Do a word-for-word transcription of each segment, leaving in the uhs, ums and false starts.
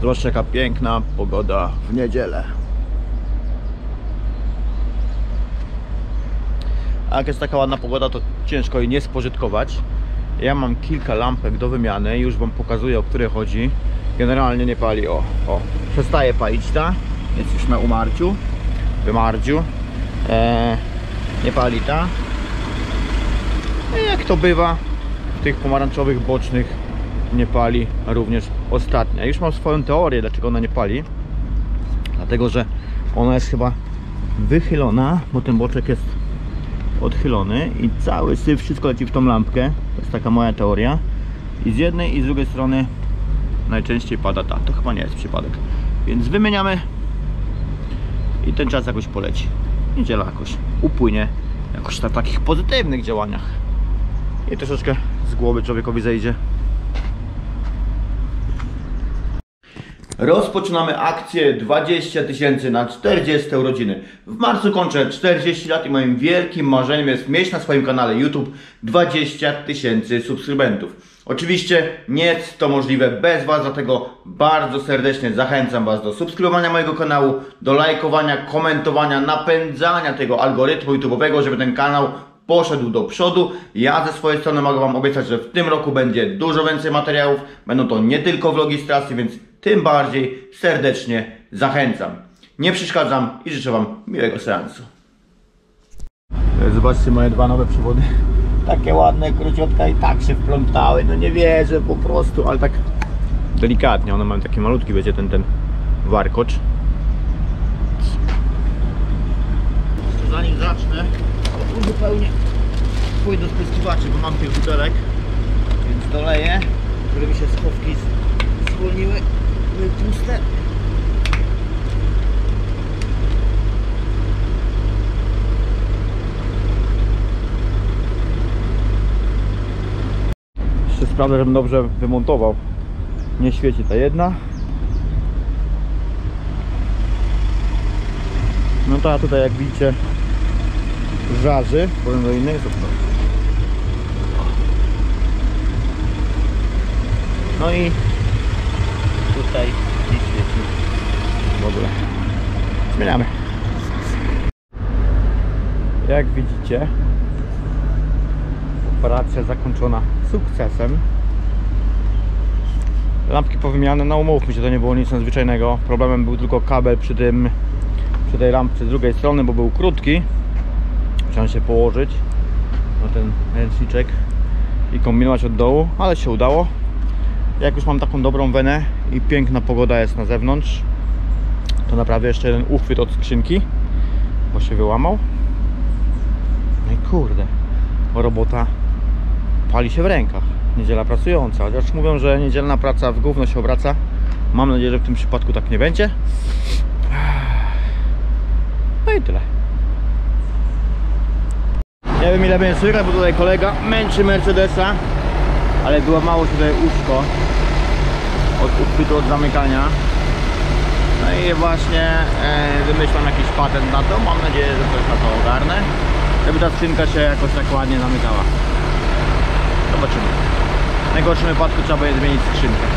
Zobaczcie, jaka piękna pogoda w niedzielę. A jak jest taka ładna pogoda, to ciężko jej nie spożytkować. Ja mam kilka lampek do wymiany, już wam pokazuję, o które chodzi. Generalnie nie pali, o, o, przestaje palić ta, jest już na umarciu, wymarciu. Eee, nie pali ta. I jak to bywa, w tych pomarańczowych bocznych nie pali również ostatnia. Już mam swoją teorię, dlaczego ona nie pali. Dlatego, że ona jest chyba wychylona, bo ten boczek jest odchylony i cały syf, wszystko leci w tą lampkę. To jest taka moja teoria. I z jednej i z drugiej strony najczęściej pada ta. To chyba nie jest przypadek. Więc wymieniamy i ten czas jakoś poleci. Niedziela jakoś upłynie jakoś na takich pozytywnych działaniach. I troszeczkę z głowy człowiekowi zejdzie. Rozpoczynamy akcję dwadzieścia tysięcy na czterdzieste urodziny. W marcu kończę czterdzieści lat i moim wielkim marzeniem jest mieć na swoim kanale YouTube dwadzieścia tysięcy subskrybentów. Oczywiście nie jest to możliwe bez Was, dlatego bardzo serdecznie zachęcam Was do subskrybowania mojego kanału, do lajkowania, komentowania, napędzania tego algorytmu YouTube'owego, żeby ten kanał poszedł do przodu. Ja ze swojej strony mogę Wam obiecać, że w tym roku będzie dużo więcej materiałów. Będą to nie tylko vlogi z trasy, więc tym bardziej serdecznie zachęcam. Nie przeszkadzam i życzę Wam miłego seansu. Zobaczcie moje dwa nowe przewody. Takie ładne, króciutka i tak się wplątały. No nie wierzę po prostu, ale tak delikatnie. One mają taki malutki, wiecie, ten, ten warkocz. Jeszcze zanim zacznę, to uzupełnię pójdę do spryskiwaczy, bo mam tych butelek, więc doleję, żeby mi się schowki zwolniły, były puste. Jeszcze sprawdzę, żebym dobrze wymontował. Nie świeci ta jedna. No to ja tutaj, jak widzicie, żarzy, powiem do innej, to no i tutaj nie świeci w ogóle. Zmieniamy. Jak widzicie, operacja zakończona sukcesem. Lampki powymiane, no umówmy się, to nie było nic nadzwyczajnego. Problemem był tylko kabel przy tym, przy tej lampce z drugiej strony, bo był krótki. Chciałem się położyć na ten ręczniczek i kombinować od dołu, ale się udało. Jak już mam taką dobrą wenę i piękna pogoda jest na zewnątrz, to naprawdę jeszcze jeden uchwyt od skrzynki, bo się wyłamał. No i kurde, bo robota pali się w rękach. Niedziela pracująca, chociaż mówią, że niedzielna praca w gówno się obraca. Mam nadzieję, że w tym przypadku tak nie będzie. No i tyle. Nie wiem, ile będzie słychać, bo tutaj kolega męczy Mercedesa, ale wyłamało się tutaj uszko od uchwytu od zamykania. No i właśnie e, wymyślam jakiś patent na to. Mam nadzieję, że coś na to ogarnę, żeby ta skrzynka się jakoś tak ładnie zamykała. Zobaczymy. W najgorszym wypadku trzeba będzie zmienić skrzynkę.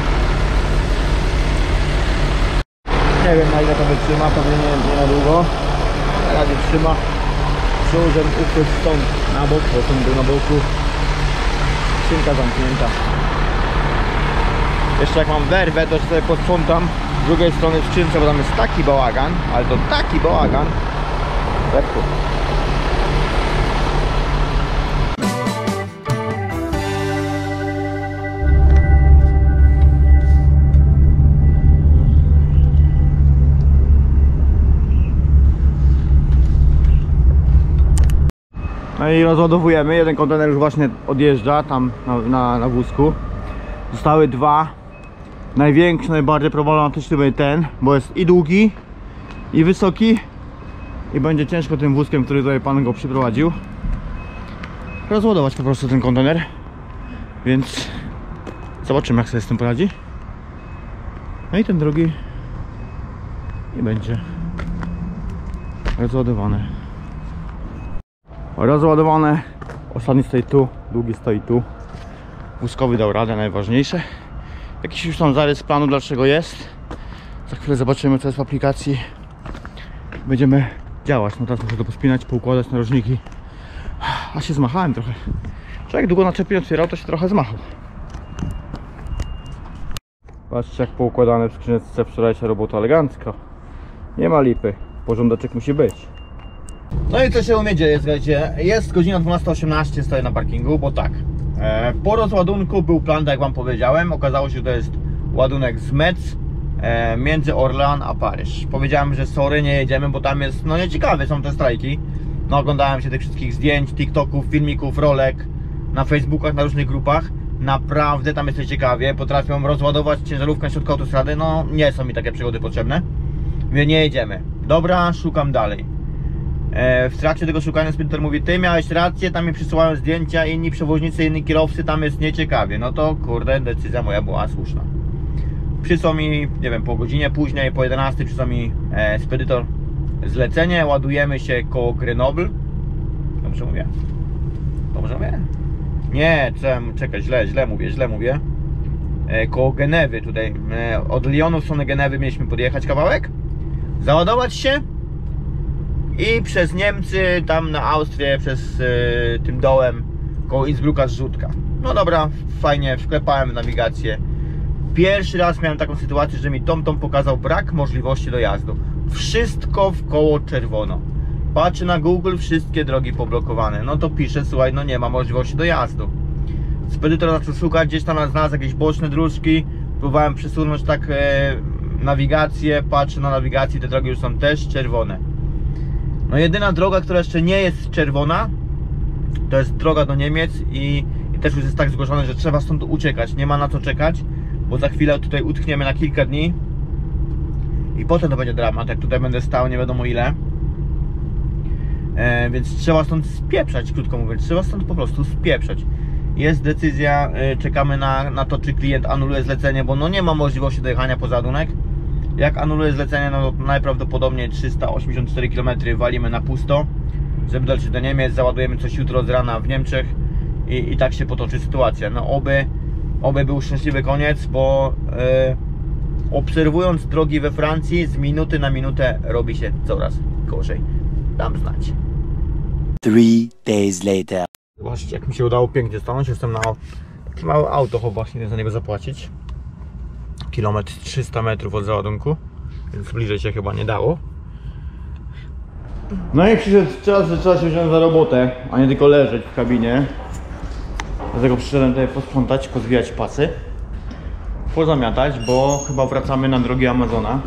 Nie wiem, na ile to wytrzyma, pewnie nie, nie na długo. Na razie trzyma. Przełożę uchwyt stąd na bok, bo ten był na boku. Skrzynka zamknięta. Jeszcze jak mam werwę, to sobie posprzątam z drugiej strony w skrzynce, bo tam jest taki bałagan, ale to taki bałagan. Lepko. No i rozładowujemy, jeden kontener już właśnie odjeżdża tam na, na, na wózku. Zostały dwa. Największy, najbardziej problematyczny będzie ten, bo jest i długi, i wysoki, i będzie ciężko tym wózkiem, który tutaj pan go przyprowadził, rozładować po prostu ten kontener. Więc zobaczymy, jak sobie z tym poradzi. No i ten drugi i będzie rozładowany. Rozładowane. Ostatni stoi tu, długi stoi tu. Wózkowy dał radę, najważniejsze. Jakiś już tam zarys planu, dlaczego jest. Za chwilę zobaczymy, co jest w aplikacji. Będziemy działać. No teraz muszę to pospinać, poukładać narożniki. A się zmachałem trochę. Jak długo naczepię otwierał, to się trochę zmachał. Patrzcie, jak poukładane w skrzyneczce wczorajsza robota, elegancko. Nie ma lipy, porządeczek musi być. No i co się u mnie dzieje, słuchajcie, jest godzina dwunasta osiemnaście, stoję na parkingu, bo tak, e, po rozładunku był plan, tak jak wam powiedziałem, okazało się, że to jest ładunek z Metz e, między Orlean a Paryż. Powiedziałem, że sorry, nie jedziemy, bo tam jest, no nieciekawe są te strajki. No oglądałem się tych wszystkich zdjęć, TikToków, filmików, rolek na Facebookach, na różnych grupach. Naprawdę tam jest ciekawie, potrafią rozładować ciężarówkę na środku autostrady, no nie są mi takie przygody potrzebne. Mówię, nie jedziemy. Dobra, szukam dalej. E, w trakcie tego szukania Sprinter mówi, ty miałeś rację, tam mi przysyłają zdjęcia, inni przewoźnicy, inni kierowcy, tam jest nieciekawie. No to kurde, decyzja moja była słuszna. Przysłał mi, nie wiem, po godzinie później, po jedenastej przysłał mi e, spedytor zlecenie, ładujemy się koło Grenoble. Dobrze mówię? Dobrze mówię? Nie, czekaj, źle, źle mówię, źle mówię. E, koło Genewy tutaj, e, od Lyonu w stronę Genewy mieliśmy podjechać kawałek, załadować się i przez Niemcy, tam na Austrię, przez e, tym dołem koło Innsbrucka zrzutka. No dobra, fajnie, wklepałem w nawigację. Pierwszy raz miałem taką sytuację, że mi TomTom pokazał brak możliwości dojazdu. Wszystko w koło czerwono. Patrzę na Google, wszystkie drogi poblokowane. No to piszę, słuchaj, no nie ma możliwości dojazdu. Spedytor zaczął szukać, gdzieś tam znalazł jakieś boczne dróżki. Próbowałem przesunąć tak e, nawigację, patrzę na nawigację, te drogi już są też czerwone. No jedyna droga, która jeszcze nie jest czerwona, to jest droga do Niemiec i, i też już jest tak zgłoszone, że trzeba stąd uciekać. Nie ma na co czekać, bo za chwilę tutaj utkniemy na kilka dni i potem to będzie dramat, jak tutaj będę stał nie wiadomo ile. E, więc trzeba stąd spieprzać, krótko mówiąc, trzeba stąd po prostu spieprzać. Jest decyzja, e, czekamy na, na to, czy klient anuluje zlecenie, bo no nie ma możliwości dojechania poza ładunek. Jak anuluje zlecenie, no to najprawdopodobniej trzysta osiemdziesiąt cztery kilometry walimy na pusto, żeby dolecieć do Niemiec, załadujemy coś jutro z rana w Niemczech i, i tak się potoczy sytuacja. No oby, oby był szczęśliwy koniec, bo e, obserwując drogi we Francji, z minuty na minutę robi się coraz gorzej. Dam znać. Three days later. Zobaczcie, jak mi się udało pięknie stanąć. Jestem na taki mały auto, właśnie za niego zapłacić. Kilometr trzysta metrów od załadunku, więc bliżej się chyba nie dało. No i przyszedł czas, że trzeba się wziąć za robotę, a nie tylko leżeć w kabinie. Dlatego przyszedłem tutaj posprzątać, pozwijać pasy, pozamiatać, bo chyba wracamy na drogi Amazona.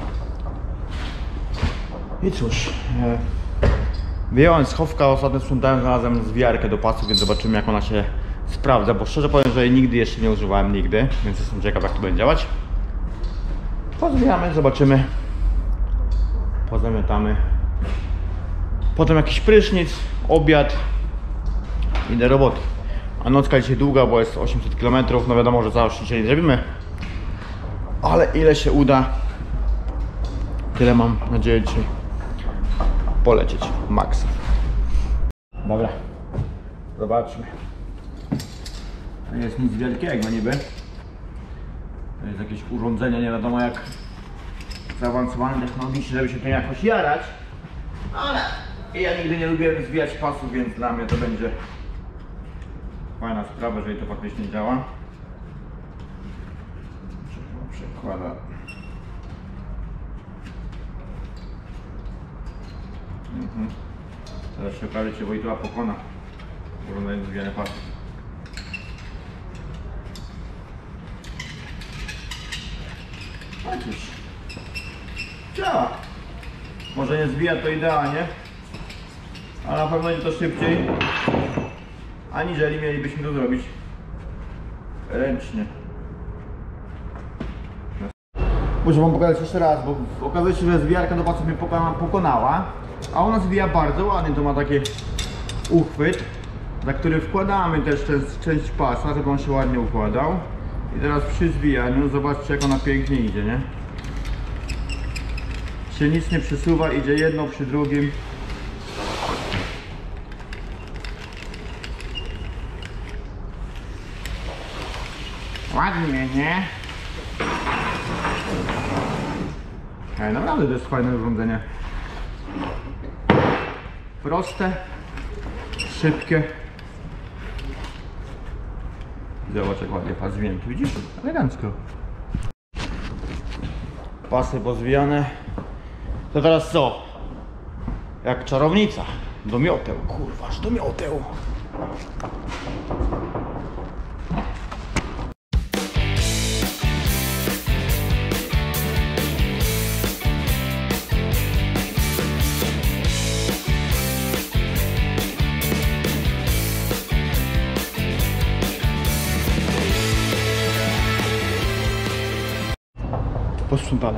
I cóż, e, wyjąłem schowka, ostatnio sprzątałem, znalazłem zwijarkę do pasów, więc zobaczymy, jak ona się sprawdza, bo szczerze powiem, że jej nigdy jeszcze nie używałem, nigdy, więc jestem ciekaw, jak to będzie działać. Pozwijamy, zobaczymy, pozamiatamy, potem jakiś prysznic, obiad i do roboty. A nocka dzisiaj długa, bo jest osiemset kilometrów, no wiadomo, że całe szczęście nie zrobimy, ale ile się uda, tyle mam nadzieję dzisiaj polecieć max. Dobra, zobaczmy. To nie jest nic wielkiego niby. To jest jakieś urządzenie, nie wiadomo jak zaawansowane technologicznie, żeby się tym jakoś jarać. Ale ja nigdy nie lubiłem zwijać pasów, więc dla mnie to będzie fajna sprawa, jeżeli to faktycznie działa. Przekłada. Mhm. Teraz się okaże, czy Wojtuła pokona, urządzenie zwijania pasów. No cóż, działa. Może nie zwija to idealnie, ale na pewno będzie to szybciej, aniżeli mielibyśmy to zrobić ręcznie. Muszę wam pokazać jeszcze raz, bo okazuje się, że zwijarka do pasów mnie pokonała, a ona zwija bardzo ładnie, to ma taki uchwyt, za który wkładamy też część, część pasa, żeby on się ładnie układał. I teraz przy zwijaniu zobaczcie, jak ona pięknie idzie, nie? Się nic nie przesuwa, idzie jedno przy drugim. Ładnie, nie? Ej, naprawdę to jest fajne urządzenie. Proste, szybkie. Zobacz jak ładnie pas zwinięty, widzisz? Elegancko. Pasy pozwijane. To teraz co? Jak czarownica. Do mioteł, kurwa, aż do mioteł. Posprzątane.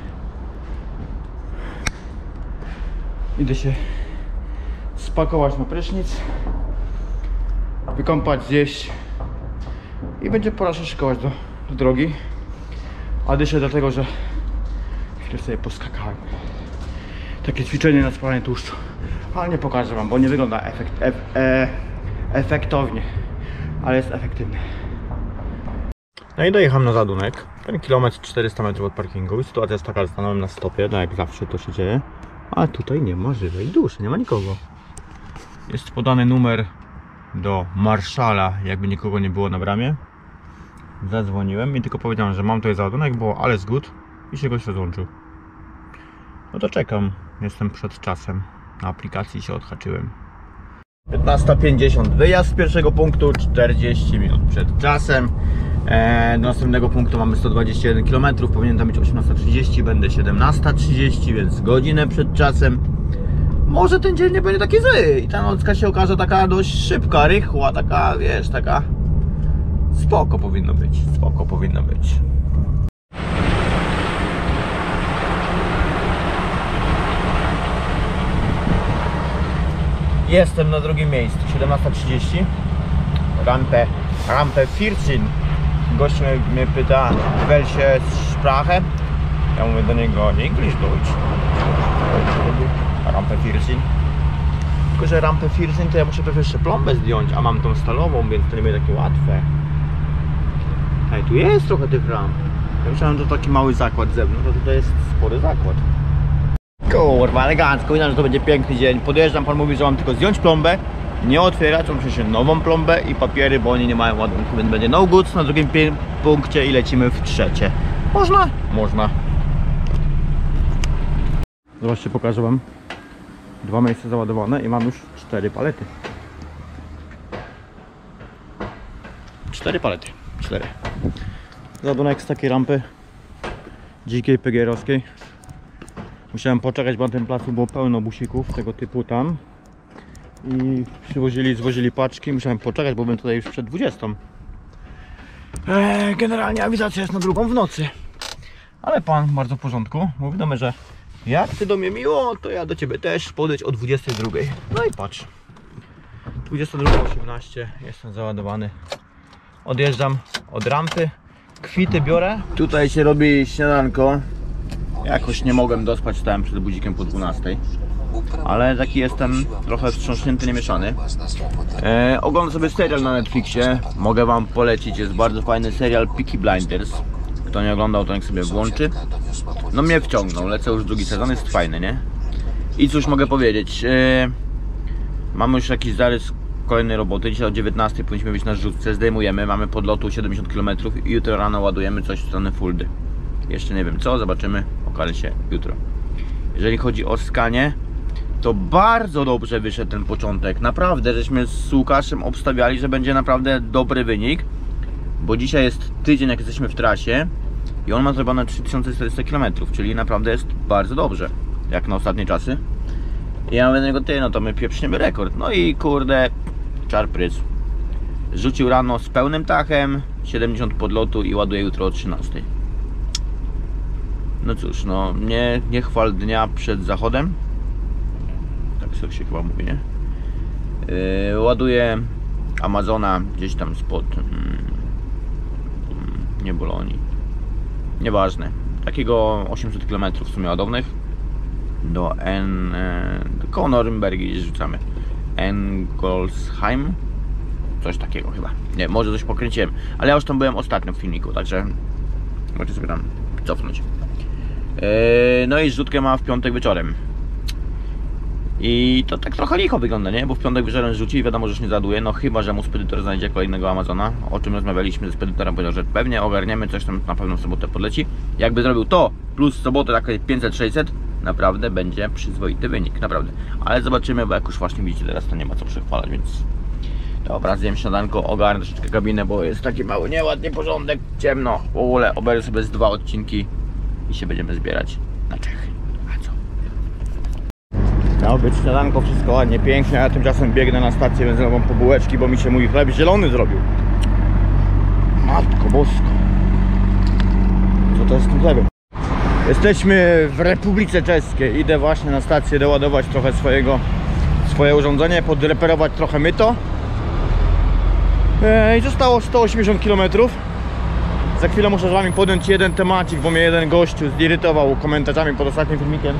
Idę się spakować na prysznic, wykąpać, zjeść i będzie pora się szykować do, do drogi. A dyszę dlatego, że chwilę sobie poskakałem. Takie ćwiczenie na spalanie tłuszczu, ale nie pokażę wam, bo nie wygląda efekt, ef, e, efektownie, ale jest efektywny. No i dojechałem na zadunek. Ten kilometr czterysta metrów od parkingu. I sytuacja jest taka, że stanąłem na stopie, tak jak zawsze to się dzieje. Ale tutaj nie ma żywej duszy, nie ma nikogo. Jest podany numer do marszala, jakby nikogo nie było na bramie. Zadzwoniłem i tylko powiedziałem, że mam tutaj załadunek, bo ale jest good i się goś rozłączył. No to czekam, jestem przed czasem. Na aplikacji się odhaczyłem. piętnasta pięćdziesiąt wyjazd z pierwszego punktu, czterdzieści minut przed czasem. Eee, do następnego punktu mamy sto dwadzieścia jeden kilometrów, powinien tam być osiemnasta trzydzieści, będę siedemnasta trzydzieści, więc godzinę przed czasem. Może ten dzień nie będzie taki zły i ta nocka się okaże taka dość szybka, rychła, taka, wiesz, taka spoko powinno być, spoko powinno być. Jestem na drugim miejscu, siedemnasta trzydzieści. Rampę, rampę Vierzyn. Gość mnie pyta, welche Sprache? Ja mówię do niego, English, Deutsch. Rampę Vierzyn. Tylko, że rampę Vierzyn to ja muszę pewnie jeszcze plombę zdjąć, a mam tą stalową, więc to nie będzie takie łatwe. Ej, tu jest trochę tych ramp. Ja myślałem, że to taki mały zakład z zewnątrz, a tutaj jest spory zakład. Kurwa, elegancko, widać, że to będzie piękny dzień. Podjeżdżam, pan mówi, że mam tylko zdjąć plombę, nie otwierać, muszę się nową plombę i papiery, bo oni nie mają ładunku, więc będzie no goods na drugim punkcie i lecimy w trzecie. Można? Można. Zobaczcie, pokażę wam. Dwa miejsca załadowane i mam już cztery palety. Cztery palety. Cztery. Załadunek z takiej rampy dzikiej, P G R-owskiej. Musiałem poczekać, bo na tym placu było pełno busików tego typu tam. I przywozili, zwozili paczki. Musiałem poczekać, bo byłem tutaj już przed dwudziestą. Eee, generalnie awizacja jest na drugą w nocy. Ale pan bardzo w porządku. Mówi do mnie, że jak ty do mnie miło, to ja do ciebie też podejdź o dwudziestej drugiej. No i patrz. dwudziesta druga osiemnaście. Jestem załadowany. Odjeżdżam od rampy. Kwity biorę. Tutaj się robi śniadanko. Jakoś nie mogłem dospać, stałem przed budzikiem po dwunastej. Ale taki jestem trochę wstrząśnięty, niemieszany. E, oglądam sobie serial na Netflixie. Mogę wam polecić, jest bardzo fajny serial Peaky Blinders. Kto nie oglądał, to niech sobie włączy. No mnie wciągnął, lecę już drugi sezon, jest fajny, nie? I cóż mogę powiedzieć. E, mamy już jakiś zarys kolejnej roboty. Dzisiaj o dziewiętnastej powinniśmy być na rzutce. Zdejmujemy, mamy podlotu siedemdziesiąt kilometrów i jutro rano ładujemy coś w stronę Fuldy. Jeszcze nie wiem co, zobaczymy, okaże się jutro. Jeżeli chodzi o skanie, to bardzo dobrze wyszedł ten początek. Naprawdę, żeśmy z Łukaszem obstawiali, że będzie naprawdę dobry wynik. Bo dzisiaj jest tydzień, jak jesteśmy w trasie i on ma zrobione trzy tysiące czterysta kilometrów, czyli naprawdę jest bardzo dobrze, jak na ostatnie czasy. I ja mówię do niego, ty, no to my pieprzniemy rekord. No i kurde, czar prys. Rzucił rano z pełnym tachem, siedemdziesiąt podlotu i ładuje jutro o trzynastej. No cóż, no nie, nie chwal dnia przed zachodem. Tak sobie się chyba mówi, nie? Yy, ładuję Amazona gdzieś tam spod mm, nie Bolonii. Nieważne. Takiego osiemset kilometrów w sumie ładownych. Do N... do koło Norymbergi gdzieś rzucamy. Engolsheim. Coś takiego chyba. Nie, może coś pokręciłem. Ale ja już tam byłem ostatnio w filmiku, także możecie sobie tam cofnąć. Yy, no i zrzutkę ma w piątek wieczorem. I to tak trochę licho wygląda, nie? Bo w piątek wieczorem rzuci i wiadomo, że już nie zaduje. No chyba, że mu spedytor znajdzie kolejnego Amazona. O czym rozmawialiśmy ze spedytorem, powiedział, że pewnie ogarniemy, coś tam na pewno w sobotę podleci. Jakby zrobił to, plus w sobotę takie pięćset sześćset, naprawdę będzie przyzwoity wynik, naprawdę. Ale zobaczymy, bo jak już właśnie widzicie, teraz to nie ma co przechwalać, więc... Dobra, zjem śniadanko, ogarnę troszeczkę kabinę, bo jest taki mały nieładny porządek, ciemno. W ogóle obejrzę sobie z dwa odcinki i się będziemy zbierać na Czechy. A co? Miało być śniadanko, wszystko ładnie, pięknie, a ja tymczasem biegnę na stację benzynową po bułeczki, bo mi się mój chleb zielony zrobił. Matko bosko. Co to jest z tym chlebem? Jesteśmy w Republice Czeskiej. Idę właśnie na stację doładować trochę swojego, swoje urządzenie, podreperować trochę myto. I zostało sto osiemdziesiąt kilometrów. Za chwilę muszę z wami podjąć jeden temacik, bo mnie jeden gościu zirytował komentarzami pod ostatnim filmikiem.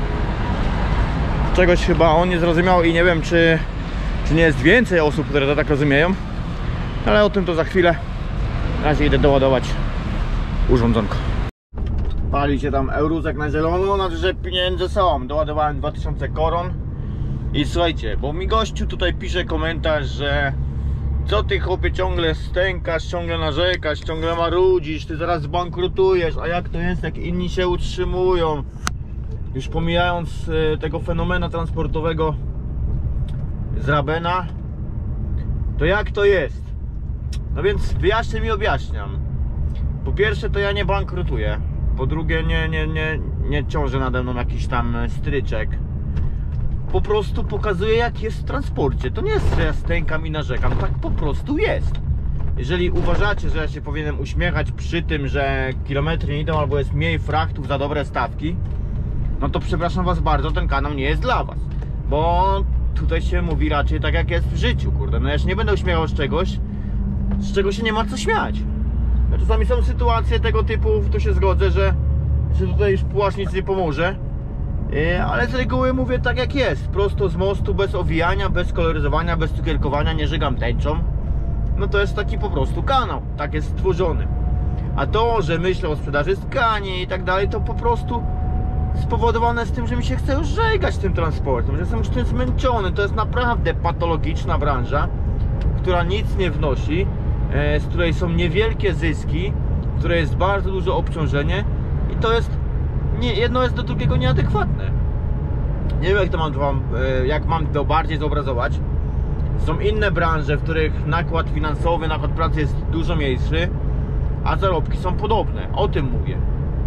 Czegoś chyba on nie zrozumiał i nie wiem, czy, czy nie jest więcej osób, które to tak rozumieją. Ale o tym to za chwilę. Na razie idę doładować urządzonko. Pali się tam euruzek na zielono, znaczy, że pieniądze są. Doładowałem dwa tysiące koron. I słuchajcie, bo mi gościu tutaj pisze komentarz, że co ty, chłopie, ciągle stękasz, ciągle narzekasz, ciągle marudzisz, ty zaraz zbankrutujesz, a jak to jest, jak inni się utrzymują? Już pomijając y, tego fenomena transportowego z Rabena, to jak to jest? No więc wyjaśnię i objaśniam. Po pierwsze, to ja nie bankrutuję. Po drugie, nie, nie, nie, nie ciąży nade mną jakiś tam stryczek. Po prostu pokazuję, jak jest w transporcie. To nie jest, że ja stękam i narzekam, tak po prostu jest. Jeżeli uważacie, że ja się powinienem uśmiechać przy tym, że kilometry nie idą albo jest mniej frachtów za dobre stawki, no to przepraszam was bardzo, ten kanał nie jest dla was. Bo tutaj się mówi raczej tak, jak jest w życiu, kurde. No ja się nie będę uśmiechał z czegoś, z czego się nie ma co śmiać. No czasami są sytuacje tego typu, tu się zgodzę, że, że tutaj już płaszcz nic nie pomoże. Ale z reguły mówię tak, jak jest. Prosto z mostu, bez owijania, bez koloryzowania, bez cukierkowania, nie żygam tęczą. No to jest taki po prostu kanał, tak jest stworzony. A to, że myślę o sprzedaży skani i tak dalej, to po prostu spowodowane z tym, że mi się chce już żegać tym transportem, że jestem już tym zmęczony. To jest naprawdę patologiczna branża, która nic nie wnosi, z której są niewielkie zyski, w której jest bardzo duże obciążenie i to jest, nie, jedno jest do drugiego nieadekwatne. Nie wiem, jak to mam, jak mam to bardziej zobrazować. Są inne branże, w których nakład finansowy, nakład pracy jest dużo mniejszy, a zarobki są podobne. O tym mówię.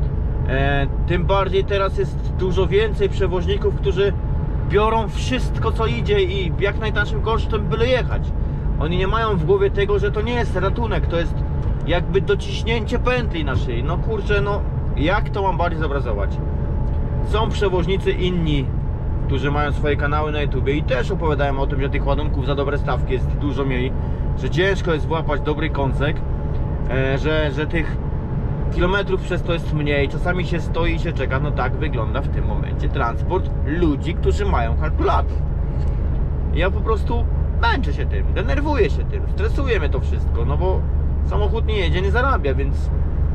E, tym bardziej teraz jest dużo więcej przewoźników, którzy biorą wszystko, co idzie i jak najtańszym kosztem byle jechać. Oni nie mają w głowie tego, że to nie jest ratunek, to jest jakby dociśnięcie pętli na szyi. No kurczę, no jak to mam bardziej zobrazować? Są przewoźnicy inni, którzy mają swoje kanały na YouTubie i też opowiadają o tym, że tych ładunków za dobre stawki jest dużo mniej, że ciężko jest złapać dobry kąsek, e, że, że tych kilometrów przez to jest mniej, czasami się stoi i się czeka. No tak wygląda w tym momencie transport ludzi, którzy mają kalkulator. Ja po prostu męczę się tym, denerwuję się tym, stresuje mnie to wszystko, no bo samochód nie jedzie, nie zarabia, więc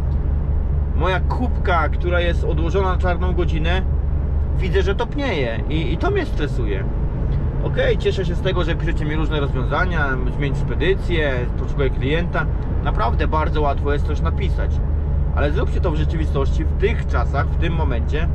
moja kubka, która jest odłożona na czarną godzinę, widzę, że topnieje i, i to mnie stresuje. Okej, okay, cieszę się z tego, że piszecie mi różne rozwiązania, zmień spedycję, poszukuję klienta. Naprawdę bardzo łatwo jest coś napisać, ale zróbcie to w rzeczywistości, w tych czasach, w tym momencie.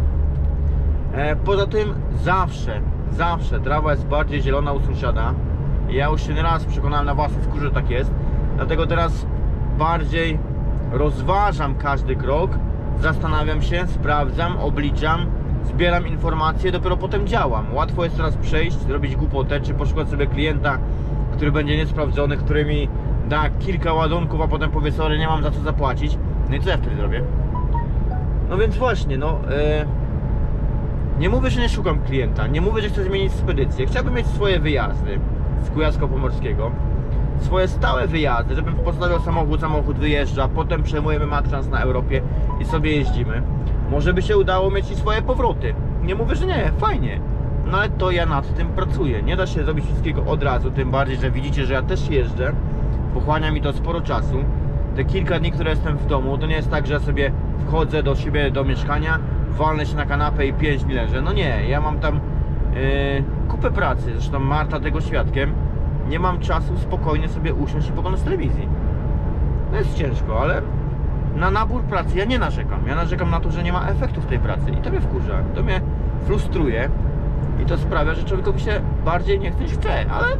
E, poza tym zawsze, zawsze trawa jest bardziej zielona u sąsiada. Ja już się nieraz przekonałem na własnej skórze, że tak jest. Dlatego teraz bardziej rozważam każdy krok, zastanawiam się, sprawdzam, obliczam, zbieram informacje, dopiero potem działam. Łatwo jest teraz przejść, zrobić głupotę, czy poszukać sobie klienta, który będzie niesprawdzony, który mi da kilka ładunków, a potem powie, sorry, nie mam za co zapłacić. No i co ja wtedy zrobię? No więc właśnie, no yy, nie mówię, że nie szukam klienta, nie mówię, że chcę zmienić spedycję. Chciałbym mieć swoje wyjazdy z Kujawsko-Pomorskiego, swoje stałe wyjazdy, żebym postawił samochód, samochód wyjeżdża, potem przejmujemy matrans na Europie i sobie jeździmy. Może by się udało mieć i swoje powroty. Nie mówię, że nie, fajnie. No ale to ja nad tym pracuję. Nie da się zrobić wszystkiego od razu, tym bardziej, że widzicie, że ja też jeżdżę. Pochłania mi to sporo czasu. te kilka dni, które jestem w domu, to nie jest tak, że ja sobie wchodzę do siebie, do mieszkania, walnę się na kanapę i pięć dni leżę. No nie, ja mam tam yy, kupę pracy, zresztą Marta tego świadkiem. Nie mam czasu spokojnie sobie usiąść i poglądać telewizji. To jest ciężko, ale na nabór pracy ja nie narzekam. Ja narzekam na to, że nie ma efektów tej pracy i to mnie wkurza, to mnie frustruje i to sprawia, że człowiekowi się bardziej nie chce niż chce, ale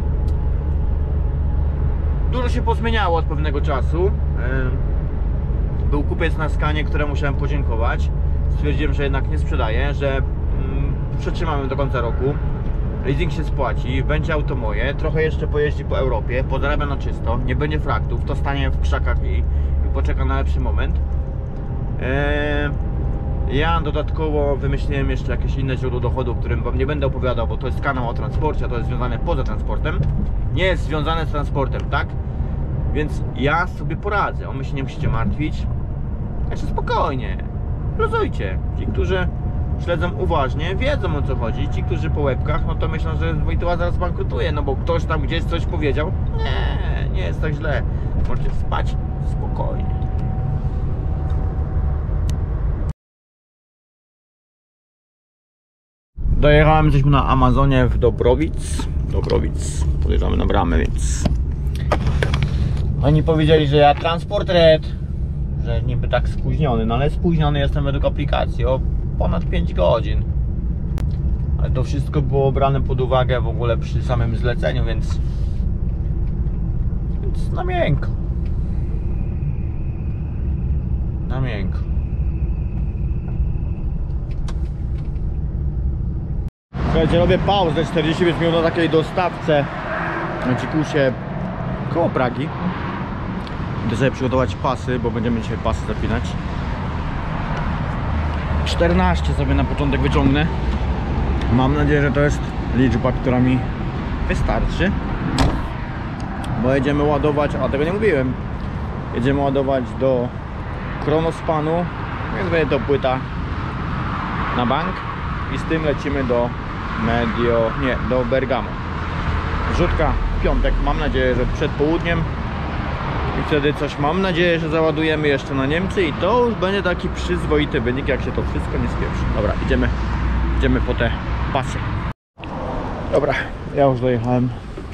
dużo się pozmieniało od pewnego czasu. Był kupiec na Skanie, któremu musiałem podziękować. Stwierdziłem, że jednak nie sprzedaję, że mm, przetrzymamy do końca roku. Leasing się spłaci, będzie auto moje, trochę jeszcze pojeździ po Europie, podrabia na czysto, nie będzie fraktów, to stanie w krzakach i, i poczeka na lepszy moment. Eee, ja dodatkowo wymyśliłem jeszcze jakieś inne źródło dochodu, o którym wam nie będę opowiadał, bo to jest kanał o transporcie, a to jest związane poza transportem. Nie jest związane z transportem, tak? Więc ja sobie poradzę, o mnie się nie musicie martwić. Jeszcze spokojnie, luzujcie. Ci, którzy śledzą uważnie, wiedzą, o co chodzi. Ci, którzy po łebkach, no to myślą, że Wojtyła zaraz bankrutuje, no bo ktoś tam gdzieś coś powiedział. Nie, nie jest tak źle. Możecie spać spokojnie. Dojechałem, jesteśmy na Amazonie w Dobrowic. Dobrowic, podjeżdżamy na bramę, więc oni powiedzieli, że ja transport red, że niby tak spóźniony, no ale spóźniony jestem według aplikacji o ponad pięć godzin. Ale to wszystko było brane pod uwagę w ogóle przy samym zleceniu, więc więc na miękko. Na miękko. Słuchajcie, robię pauzę czterdzieści pięć minut na takiej dostawce na Dzikusie koło Pragi. Idę sobie przygotować pasy, bo będziemy dzisiaj pasy zapinać. czternaście sobie na początek wyciągnę. Mam nadzieję, że to jest liczba, która mi wystarczy. Bo jedziemy ładować, a tego nie mówiłem. Jedziemy ładować do Kronospanu, więc będzie to płyta na bank. I z tym lecimy do Medio, nie, do Bergamo. Wrzutka w piątek, mam nadzieję, że przed południem. I wtedy coś, mam nadzieję, że załadujemy jeszcze na Niemcy i to już będzie taki przyzwoity wynik, jak się to wszystko nie spieprzy. Dobra, idziemy, idziemy po te pasy. Dobra, ja już dojechałem.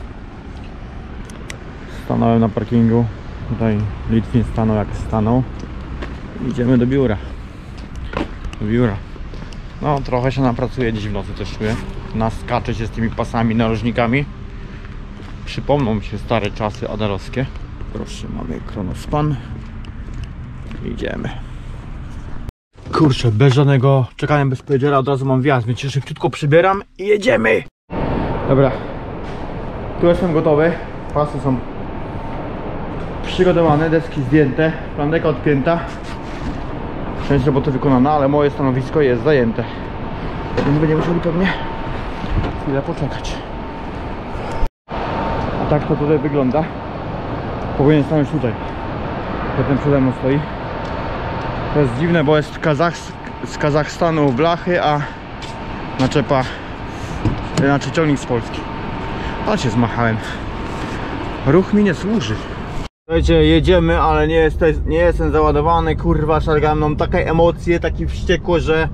Stanąłem na parkingu. Tutaj Litwin stanął jak stanął. Idziemy do biura. Do biura. No, trochę się napracuje dziś w nocy, też czuję. Naskaczę się z tymi pasami, narożnikami. Przypomną mi się stare czasy adarowskie. Proszę, mamy Kronospan. Idziemy. Kurczę, bez żadnego czekania, bez powiedziera, od razu mam wjazd, więc się szybciutko przybieram i jedziemy. Dobra. Tu jestem gotowy. Pasy są przygotowane, deski zdjęte, plandeka odpięta. Część roboty wykonana, ale moje stanowisko jest zajęte. Więc będziemy musieli pewnie chwilę poczekać. A tak to tutaj wygląda. Powinien stanąć tutaj. Potem przede mną stoi. To jest dziwne, bo jest Kazach, z Kazachstanu blachy, a naczepa, znaczy ciągnik z Polski. Ale się zmachałem. Ruch mi nie służy. Słuchajcie, jedziemy, ale nie, jest, nie jestem załadowany, kurwa, szargam nam takie emocje, takie wściekłe, że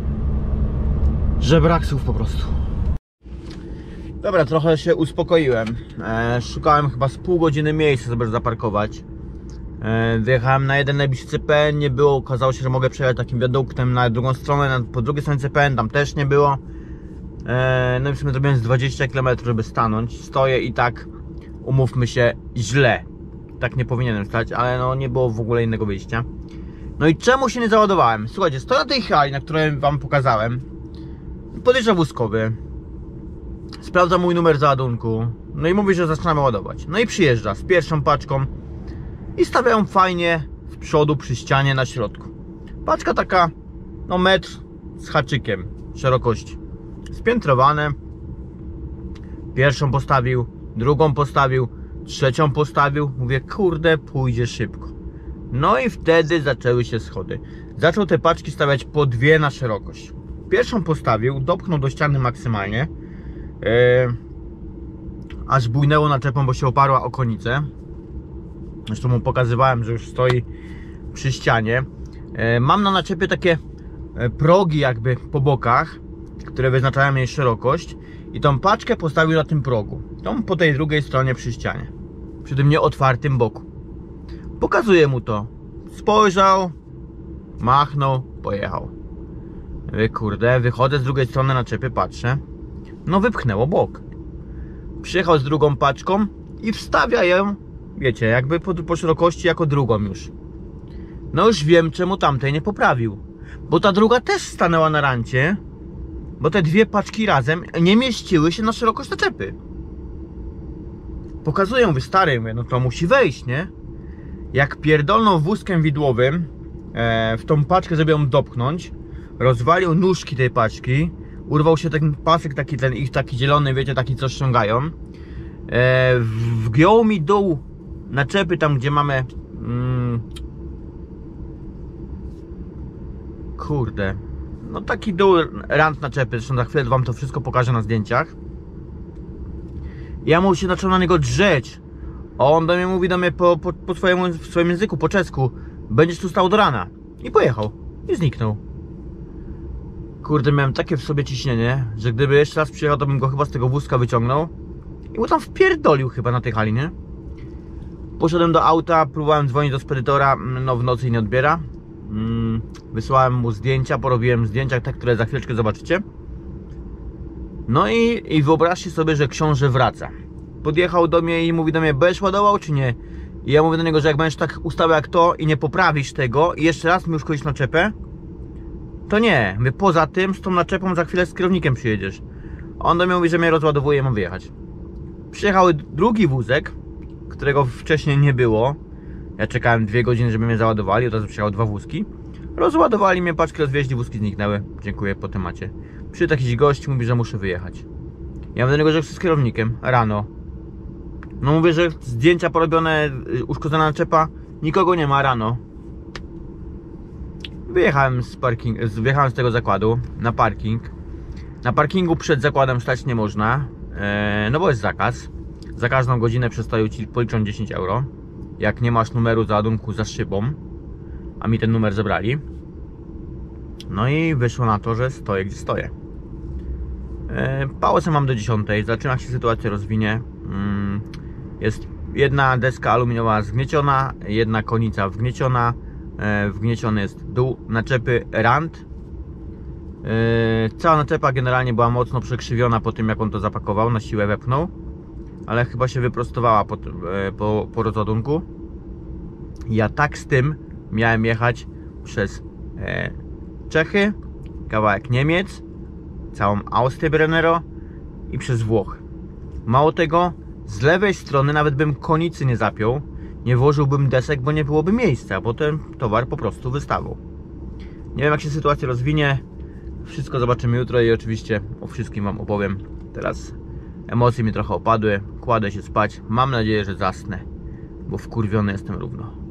że brak słów po prostu. Dobra, trochę się uspokoiłem. E, szukałem chyba z pół godziny miejsca, żeby zaparkować. E, wyjechałem na jeden najbliższy C P N, nie było, okazało się, że mogę przejechać takim wiaduktem na drugą stronę, na, po drugiej stronie C P N, tam też nie było. E, no i w sumie zrobiłem z dwadzieścia kilometrów, żeby stanąć. Stoję i tak, umówmy się, źle. Tak nie powinienem stać, ale no nie było w ogóle innego wyjścia. No i czemu się nie załadowałem? Słuchajcie, stoję na tej hali, na której wam pokazałem. Podjeżdża wózkowy. Sprawdza mój numer załadunku. No i mówi, że zaczynamy ładować. No i przyjeżdża z pierwszą paczką i stawiają fajnie z przodu przy ścianie na środku. Paczka taka, no metr z haczykiem szerokości. Spiętrowane. Pierwszą postawił, drugą postawił, trzecią postawił. Mówię, kurde, pójdzie szybko. No i wtedy zaczęły się schody. Zaczął te paczki stawiać po dwie na szerokość. Pierwszą postawił, dopchnął do ściany maksymalnie, yy, aż bujnęło naczepą, bo się oparła o konicę. Zresztą mu pokazywałem, że już stoi przy ścianie. Mam na naczepie takie progi jakby po bokach, które wyznaczają jej szerokość. I tą paczkę postawił na tym progu. Tą po tej drugiej stronie przy ścianie. Przy tym nieotwartym boku. Pokazuję mu to. Spojrzał, machnął, pojechał. Wy kurde, wychodzę z drugiej strony naczepy, patrzę. No wypchnęło bok. Przyjechał z drugą paczką i wstawia ją, wiecie, jakby po, po szerokości jako drugą już. No już wiem, czemu tamtej nie poprawił. Bo ta druga też stanęła na rancie. Bo te dwie paczki razem nie mieściły się na szerokość naczepy. Pokazuję, wy stary, mówię, no to musi wejść, nie? Jak pierdolną wózkiem widłowym e, w tą paczkę, żeby ją dopchnąć, rozwalił nóżki tej paczki, urwał się ten pasek taki, ten ich taki zielony, wiecie, taki co ściągają. E, wgiął mi dół naczepy tam, gdzie mamy mm, kurde, no taki dół rant naczepy, zresztą za chwilę wam to wszystko pokażę na zdjęciach. Ja mu się zacząłem na niego drzeć, a on do mnie mówi do mnie po, po, po swojemu, w swoim języku, po czesku: będziesz tu stał do rana. I pojechał, i zniknął. Kurde, miałem takie w sobie ciśnienie, że gdyby jeszcze raz przyjechał, to bym go chyba z tego wózka wyciągnął i mu tam wpierdolił chyba na tej hali, nie? Poszedłem do auta, próbowałem dzwonić do spedytora, no w nocy nie odbiera. Wysłałem mu zdjęcia, porobiłem zdjęcia, te, które za chwileczkę zobaczycie. No i, i wyobraźcie sobie, że książę wraca. Podjechał do mnie i mówi do mnie: będziesz ładował czy nie? I ja mówię do niego, że jak będziesz tak ustał jak to i nie poprawisz tego i jeszcze raz mi już kogoś naczepę, to nie. Mówię, poza tym z tą naczepą za chwilę z kierownikiem przyjedziesz. On do mnie mówi, że mnie rozładowuje i mam wyjechać. Przyjechał drugi wózek, którego wcześniej nie było. Ja czekałem dwie godziny, żeby mnie załadowali, od razu przyjechały dwa wózki. Rozładowali mnie, paczki rozwieźli, wózki zniknęły. Dziękuję, po temacie. Przyszedł jakiś gość, mówi, że muszę wyjechać. Ja mówię do niego, że chcę z kierownikiem, rano. No mówię, że zdjęcia porobione, uszkodzona naczepa, nikogo nie ma, rano. Wyjechałem z, parking, wyjechałem z tego zakładu na parking. Na parkingu przed zakładem stać nie można, e, no bo jest zakaz. Za każdą godzinę przestoju ci policzą dziesięć euro. Jak nie masz numeru załadunku za szybą, a mi ten numer zabrali. No i wyszło na to, że stoję gdzie stoję. e, Pałę mam do dziesiątej, zobaczymy jak się sytuacja rozwinie. mm, Jest jedna deska aluminiowa zgnieciona, jedna konica wgnieciona. e, Wgnieciony jest dół naczepy rant. e, Cała naczepa generalnie była mocno przekrzywiona po tym, jak on to zapakował, na siłę wepchnął. Ale chyba się wyprostowała po, po, po rozładunku. Ja tak z tym miałem jechać przez e, Czechy, kawałek Niemiec, całą Austrię Brennero i przez Włochy. Mało tego, z lewej strony nawet bym konicy nie zapiął, nie włożyłbym desek, bo nie byłoby miejsca, bo ten towar po prostu wystawał. Nie wiem jak się sytuacja rozwinie, wszystko zobaczymy jutro i oczywiście o wszystkim wam opowiem. Teraz emocje mi trochę opadły, kładę się spać, mam nadzieję, że zasnę, bo wkurwiony jestem równo.